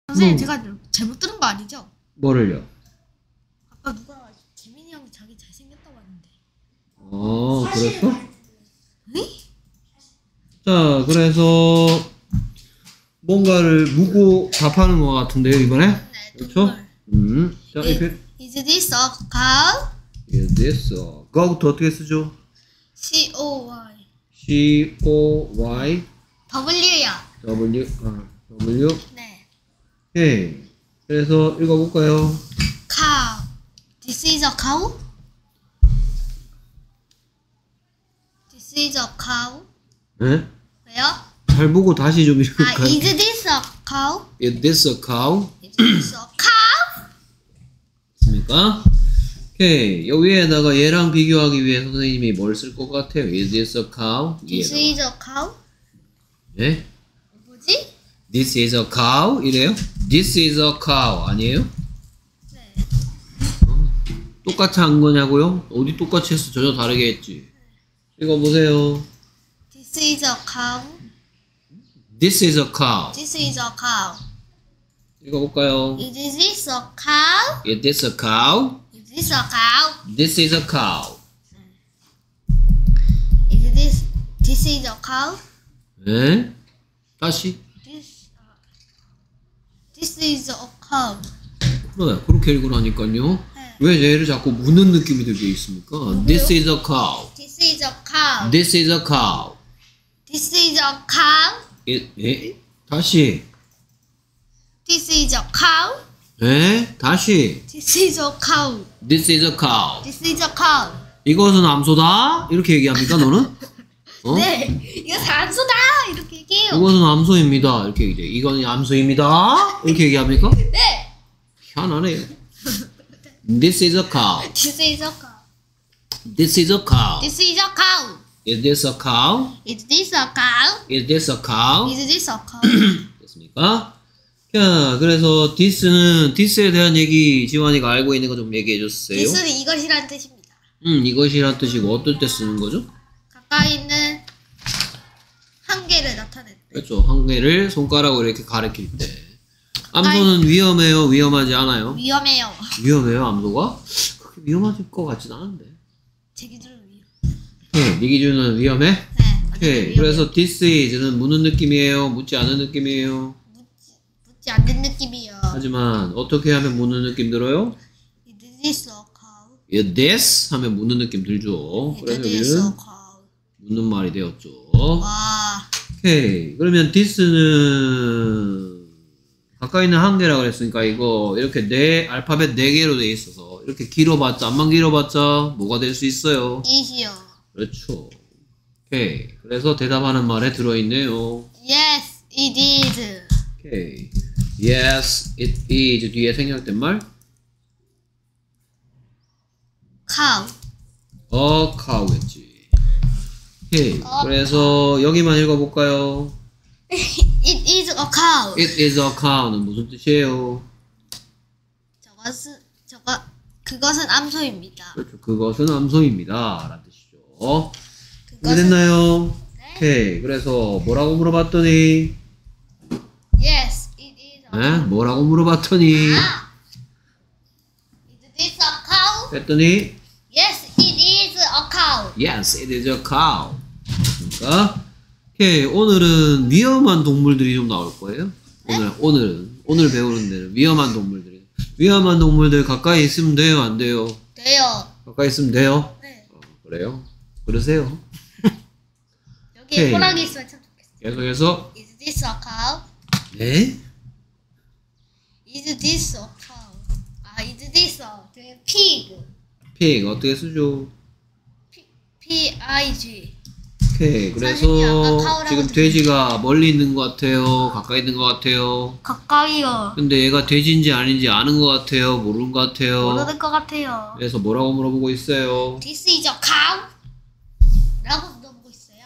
선생님 제가 잘못 들은 거 아니죠? 뭐를요? 아까 누가 재민이 형이 자기 잘생겼다고 하는데. 그랬어? 네? 자, 그래서 뭔가를 묻고 답하는 것 같은데요, 이번에? 네, 그렇죠? 자, Is this a cow? Is this a cow?부터 어떻게 쓰죠? C-O-Y. C-O-Y W요. W. 네. 오케이. 그래서 읽어볼까요? Cow. This is a cow? This is a cow? 네? 왜요? 잘 보고 다시 좀 읽을까요? Is this a cow? Is this a cow? Is this a cow? 맞습니까? 오케이. 여기에다가 얘랑 비교하기 위해 선생님이 뭘 쓸 것 같아요? Is this a cow? This is a cow? 네? 뭐지? This is a cow? 이래요? This is a cow 아니에요? 네. 똑같이 한 거냐고요? 어디 똑같이 했어? 전혀 다르게 했지. 읽어보세요. This is a cow? This is a cow. This is a cow. 읽어볼까요? Is this a cow? Is this a cow? Is this a cow? This is a cow. This is a cow? 네? 다시. This is a cow. 그래, 그렇게 읽으라니까요. 네. 왜 얘를 자꾸 묻는 느낌이 들게 있습니까? This is a cow. This is a cow. This is a cow. This is a cow. 예? 다시. This is a cow. 예? 다시. This is a cow. This is a cow. This is a cow. 이것은 암소다? 이렇게 얘기합니까, 너는? 어? 네, 이거 산소다 이렇게 얘기해요. 이것은 암소입니다. 이렇게 얘기해. 이건 암소입니다. 이렇게 얘기합니까? 네. 희한하네요. This is a cow. This is a cow. This is a cow. This is a cow. Is this a cow? Is this a cow? Is this a cow? Is this a cow? 됐습니까? 자, 그래서 this에 대한 얘기 지환이가 알고 있는 거 좀 얘기해 주세요. This는 이것이란 뜻입니다. 이것이란 뜻이고 어떨 때 쓰는 거죠? 가까이 있는 한계를 나타낼 때. 그렇죠. 한계를 손가락으로 이렇게 가리킬 때. 암소는 위험해요? 위험하지 않아요? 위험해요. 위험해요, 암소가? 그렇게 위험할 것 같진 않은데. 제 기준으로 위험. 네 기준은 위험해? 네. 오케이. 그래서 this is는 묻는 느낌이에요? 묻지 않은 느낌이에요? 묻지 않는 느낌이요. 하지만 어떻게 하면 묻는 느낌 들어요? Is this a cow? Is this 하면 묻는 느낌 들죠. Is 그래서 this a 여기는 cow? 묻는 말이 되었죠. 와. 오케이. 그러면 this는 가까이 있는 한계라고 그랬으니까 이거 이렇게 알파벳 4개로 돼 있어서 이렇게 길어봤자 암만 길어봤자 뭐가 될 수 있어요? 이시요. 그렇죠. 오케이. 그래서 대답하는 말에 들어있네요. Yes, it is. 오케이. Yes, it is 뒤에 생략된 말? Cow. A cow겠지. 오케이. 그래서 여기만 읽어볼까요? It is a cow. It is a cow는 무슨 뜻이에요? 그것은 암소입니다. 그렇죠. 그것은 암소입니다. 라는 뜻이죠. 그것은- 됐나요? 네. 오케이. 그래서 뭐라고 물어봤더니 Yes, it is a 네? 뭐라고 물어봤더니 아! Is this a cow? 했더니 Yes, it is a cow. Yes, it is a cow. 그러니까 오케이. 오늘은 위험한 동물들이 좀 나올 거예요. 네? 오늘 배우는 데는 위험한 동물들이. 위험한 동물들 가까이 있으면 돼요, 안 돼요? 돼요. 가까이 있으면 돼요? 네. 그래요? 그러세요. 여기에 오케이. 호랑이 있으면 참 좋겠어. 계속해서 Is this a cow? 네? Is this a cow? Is this a pig? pig 어떻게 쓰죠? P-I-G. 오케이. 선생님이 아까 그래서 카우라고 지금 돼지가 멀리 있는 것 같아요? 가까이 있는 것 같아요? 가까이요. 근데 얘가 돼지인지 아닌지 아는 것 같아요? 모르는 것 같아요? 모르는 것 같아요. 그래서 뭐라고 물어보고 있어요? This is a cow? 라고 물어보고 있어요.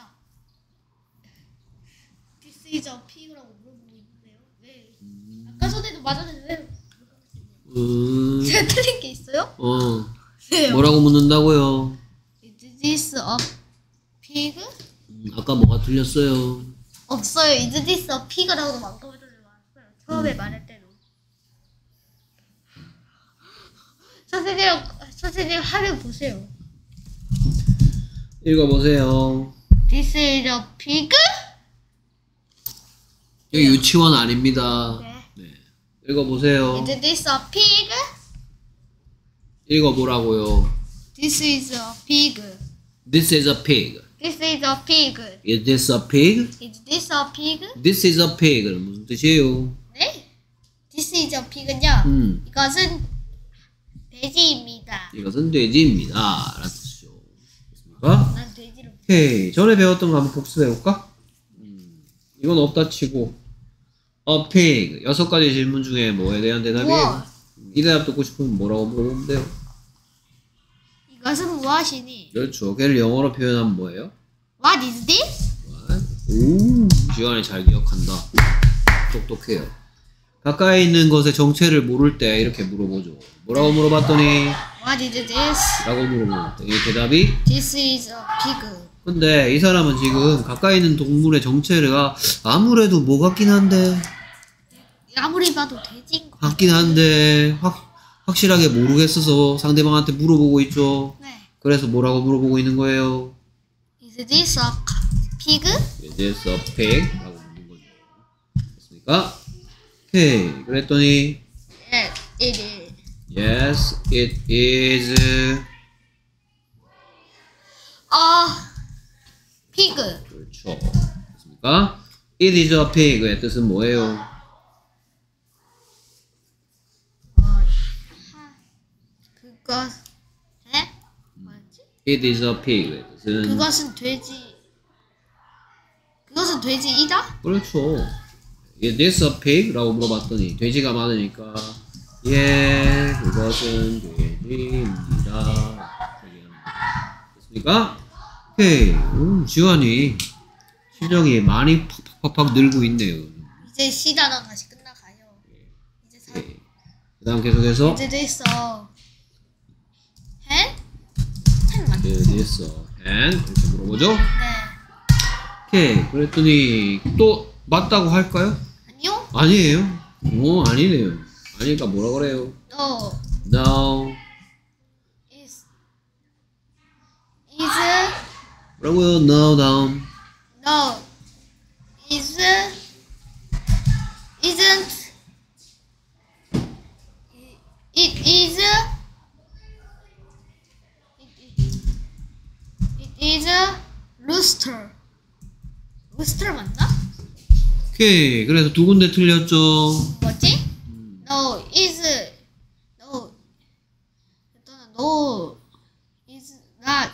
This is a pig라고 물어보고 있는데요. 왜? 아까 전에도 맞았는데 왜? 제가 틀린 게 있어요? 왜요? 뭐라고 묻는다고요? Is this a pig? 아까 뭐가 틀렸어요? 없어요. Is this a pig라고도 망토를 말했어요. 처음에 말할 때는. 선생님 화면 보세요. 읽어보세요. This is a pig? 여기 유치원 아닙니다. 네. 네. 읽어보세요. Is this a pig? 읽어보라고요. This is a pig. This is a pig. This is a pig. Is this a pig? Is this a pig? This is a pig는 무슨 뜻이에요? 네. This is a pig은요. 이것은 돼지입니다. 이것은 돼지입니다. 라는 뜻이죠. 됐습니까? 난 돼지를. 오케이. 전에 배웠던 거 한번 복습해볼까? 이건 없다 치고 a pig 6가지 질문 중에 뭐에 대한 대답이에요? 우와. 이 대답 듣고 싶으면 뭐라고 물어보면 돼요? 이것은 무엇이니? 그렇죠. 걔를 영어로 표현하면 뭐예요? What is this? 오, 지원이 잘 기억한다. 똑똑해요. 가까이 있는 것의 정체를 모를 때 이렇게 물어보죠. 뭐라고 물어봤더니 What is this? 라고 물어보면 이 대답이 This is a pig. 근데 이 사람은 지금 가까이 있는 동물의 정체가 아무래도 뭐 같긴 한데 아무리 봐도 돼지인 것 같긴 한데 확실하게 모르겠어서 상대방한테 물어보고 있죠. 네. 그래서 뭐라고 물어보고 있는 거예요? Is this a pig? Is this a pig? 라고 묻는 거죠. 됐습니까? 오케이. 그랬더니 Yes, it is. Yes, it is pig. 그렇죠. 됐습니까? It is a pig의 뜻은 뭐예요? 그것, 에? 뭐였지? It is a pig의 뜻은 그것은 돼지. 그것은 돼지이다? 그렇죠. Is this a pig? 라고 물어봤더니 돼지가 많으니까 예, 그것은 돼지입니다. 됐습니까? 오케이. 지환이 실력이 많이 팍팍팍 늘고 있네요. 이제 시단원 다시 끝나가요. 이제 오케이. 그 다음 계속해서 이제 됐어. hen? hen 맞지? Is this a hen? 이렇게 물어보죠. 네. 오케이. 그랬더니 또 맞다고 할까요? 아니요? 아니에요. 오, 아니네요. 아니니까 뭐라 그래요? No. No. Is 뭐라고요? No, down. no. Is isn't it is it is a rooster. rooster 맞나? 오케이. 그래서 두 군데 틀렸죠. 뭐지? No is no no is not.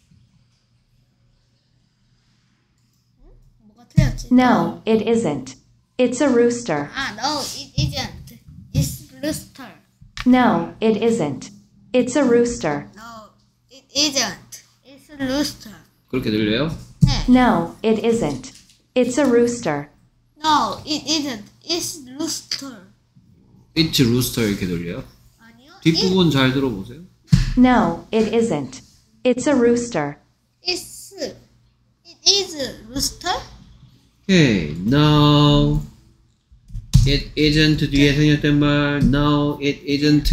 응? 뭐가 틀렸지? No, it isn't. It's a rooster. No, it isn't. It's rooster. No, it isn't. It's a rooster. No, it isn't. It's a rooster. 그렇게 들려요? 네. No, it isn't. It's a rooster. No, it isn't. It's rooster. It's rooster 이렇게 들려요? 아니요. 뒷부분 잘 들어보세요. No, it isn't. It's a rooster. It is rooster. 오케이. No. It isn't 뒤에 생략된 말. No, it isn't.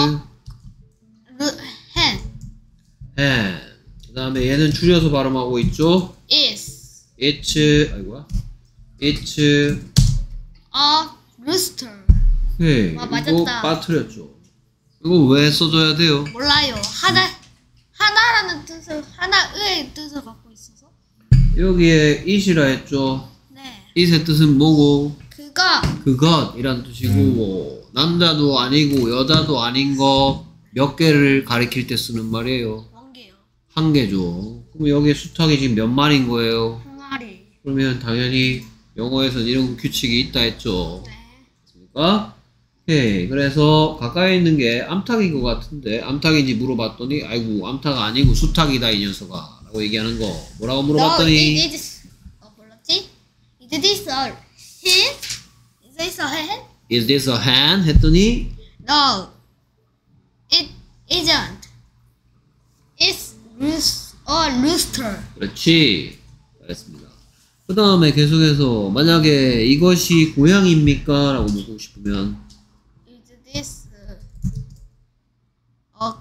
hen. hen. 그 다음에 얘는 줄여서 발음하고 있죠. is It's 아이고야. It's a rooster. 오케이. 와, 이거 맞았다. 빠뜨렸죠. 이거 왜 써줘야 돼요? 몰라요. 하나라는 뜻을 하나의 뜻을 갖고 있어서. 여기에 it이라 했죠. 네. it의 뜻은 뭐고? 그것이란 뜻이고 음. 남자도 아니고 여자도 아닌 거 몇 개를 가리킬 때 쓰는 말이에요. 원개요. 한 개죠. 그럼 여기에 수탉이 지금 몇 마리인 거예요? 항아리. 그러면 당연히 영어에서는 이런 규칙이 있다 했죠. 네. 됐습니까? 오케이. 그래서 가까이 있는 게 암탉인 것 같은데 암탉인지 물어봤더니 아이고 암탉 아니고 수탉이다 이 녀석아 라고 얘기하는 거 뭐라고 No, 물어봤더니 it is. 몰랐지? Is this a hen? Is this a hen? Is this a hen? 했더니 No, it isn't. It's a rooster. 그렇지. 잘했습니다. 그 다음에 계속해서 만약에 이것이 고양이입니까? 라고 묻고 싶으면 Is this a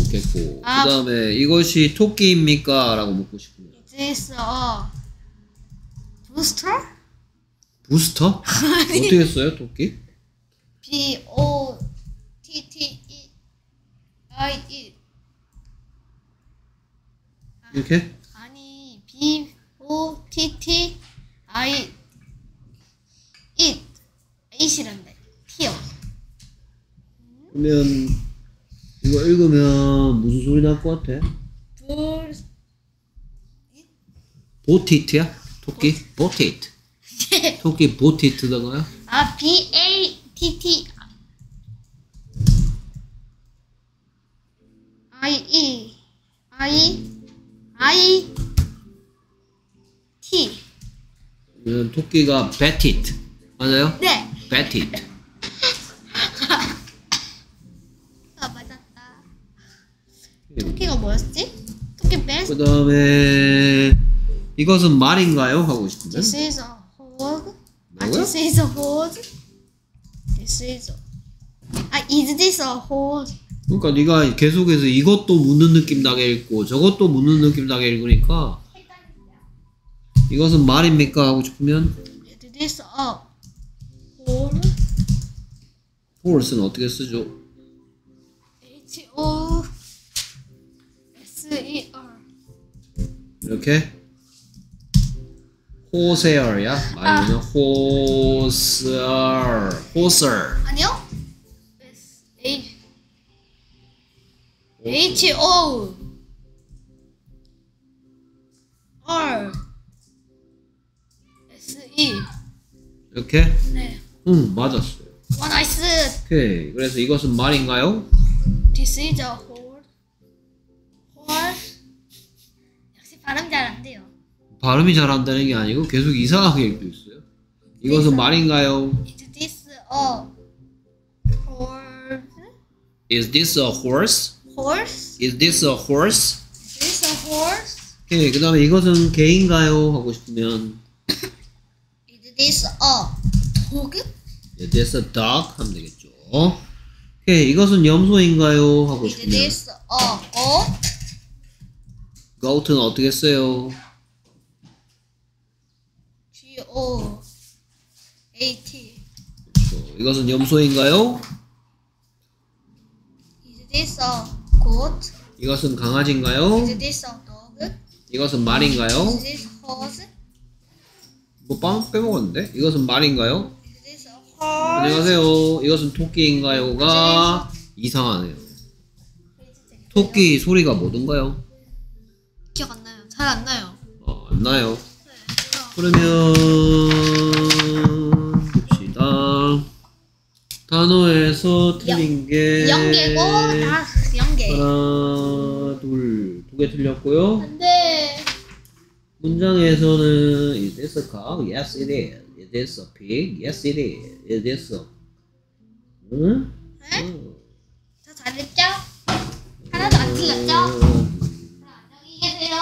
좋겠고. 아. 그 다음에 이것이 토끼입니까? 라고 묻고 싶으면. Is this a booster? 부스터? 어떻게 써요, 토끼? B-O-T-T-E-I-E. 이렇게? 아니 B-O-T-T-I it it이란데 T요. 그러면 이거 읽으면 무슨 소리 날 것 같아? 불 보티트야? 토끼? 보티트. 토끼 보티트던가요? 아 B-A-T-T I-E I-I-T. 그러면 토끼가 베티트. 맞아요? 네. 베티트. 아 맞았다. 토끼가 뭐였지? 토끼 베스트. 그 다음에 이것은 말인가요? 하고 싶은데. This is a hog. 아, 뭐라고요? this is a horse. This is a. 아, is this a horse? 그러니까 네가 계속해서 이것도 묻는 느낌 나게 읽고 저것도 묻는 느낌 나게 읽으니까 이것은 말입니까? 하고 싶으면 Is this a horse? horse는 어떻게 쓰죠? H-O-S-E-R. 이렇게 호세어야? 아니면 호스얼 호설 아니요? H-O R S-E. 이렇게? 네. 응 맞았어요. 와, 나이스. 오케이 그래서 이것은 말인가요? This is a horse. Horse. 역시 발음 잘 안 돼요. 발음이 잘 안 되는 게 아니고 계속 이상하게 읽고 있어요. 이것은 말인가요? Is this a horse? Is this a horse? Horse? Is this a horse? Is this a horse? 오케이 그 다음에 이것은 개인가요? 하고 싶으면 Is this a dog? Is this a dog? 하면 되겠죠. 오케이 이것은 염소인가요? 하고 Is 싶으면 this a goat? goat는 어떻게 써요? G-O-A-T. 그렇죠. 이것은 염소인가요? Is this a goat? 이것은 강아지인가요? Is this a dog? 이것은 말인가요? Is this horse? 뭐 빵 빼먹었는데? 이것은 말인가요? Is this a horse? 안녕하세요. 이것은 토끼인가요가 이상하네요. 토끼 소리가 뭐던가요? 기억 안 나요. 잘 안 나요. 안 나요. 네. 그러면 봅시다. 단어에서 틀린 게 0개고 다 0개. 하나, 둘, 두 개 틀렸고요. 안돼. 문장에서는 Is this a cow? Yes, it is. Is this a pig? Yes, it is. Is this a 응? 네? 응. 저 잘했죠? 하나도 안 틀렸죠? 자, 안녕히 계세요.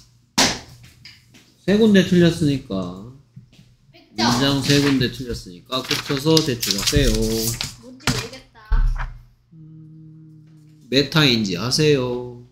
세 군데 틀렸으니까 뺐죠? 문장 세 군데 틀렸으니까 끝쳐서 제출하세요. 뭔지 모르겠다. 메타인지 아세요?